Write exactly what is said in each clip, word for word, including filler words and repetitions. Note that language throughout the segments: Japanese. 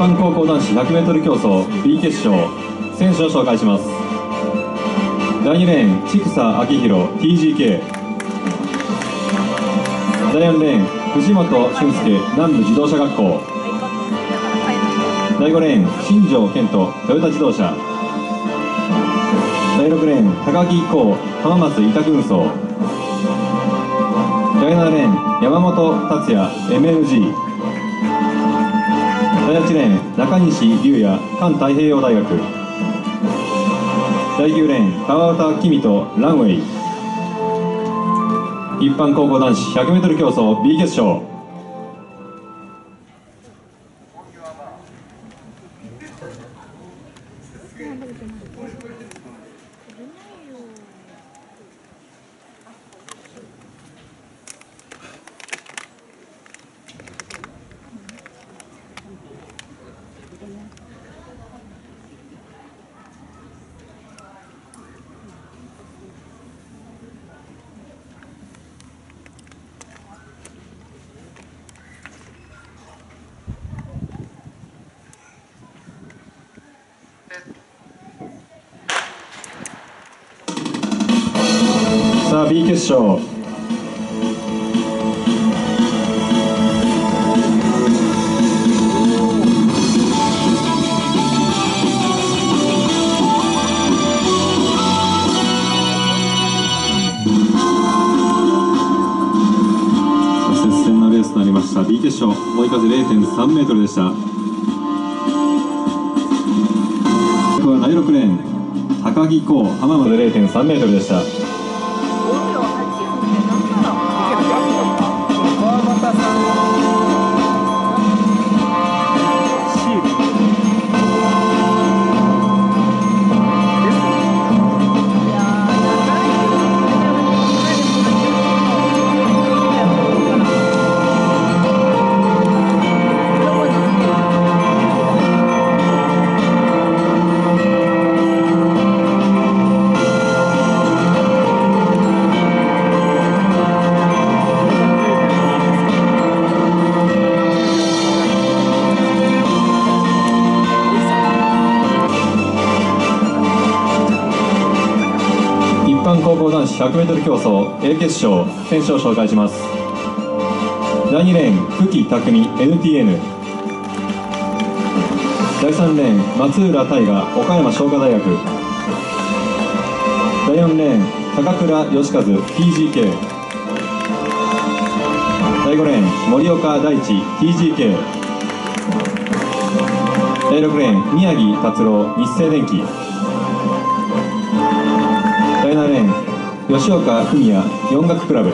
般高校男子 ひゃくメートル 競争 B 決勝、選手を紹介します。だいにレーン、千草昭弘 ティージーケー。だいよんレーン、藤本俊介南部自動車学校。だいごレーン、新庄健人トヨタ自動車。だいろくレーン、高木光浜松委託運送。だいななレーン、山本達也 エムエヌジー。だいはちレーン、中西龍也環太平洋大学。だいきゅうレーン、川端公人ランウェイ。一般高校男子 ひゃくメートル 競争 B 決勝。さあ B 決勝。接戦のレースとなりました B 決勝、追い風 れいてんさんメートルでした。だいろくレーン、高木光浜松 れいてんさんメートルでした。高校男子 ひゃくメートル 競争 A 決勝、選手を紹介します。だいにレーン、久喜匠 エヌティーエヌ。 だいさんレーン、松浦大我岡山商科大学。だいよんレーン、高倉義和 ティージーケー。 だいごレーン、森岡大地 ティージーケー。 だいろくレーン、宮城達郎日清電機。だいななレーン、吉岡文也四学クラブ。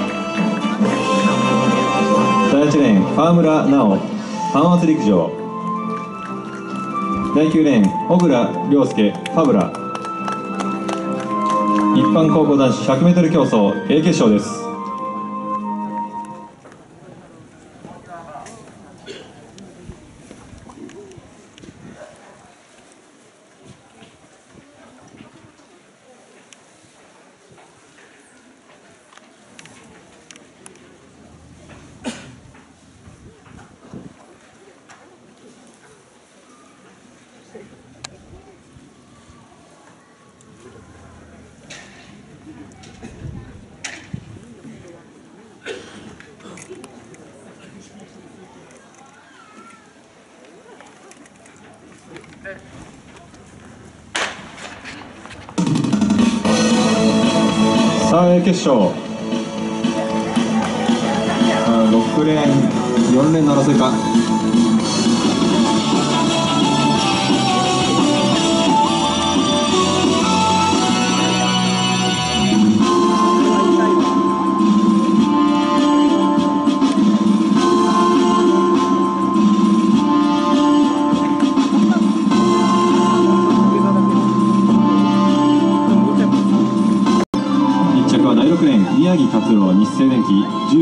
だいはちレーン、川村直浜松陸上。だいきゅうレーン、小倉涼介ファブラ。一般高校男子 ひゃくメートル 競争 A 決勝です。さあ A 決勝、ろくレーンよんレーンの争いか。だいろくレーン、宮城達郎日清電機。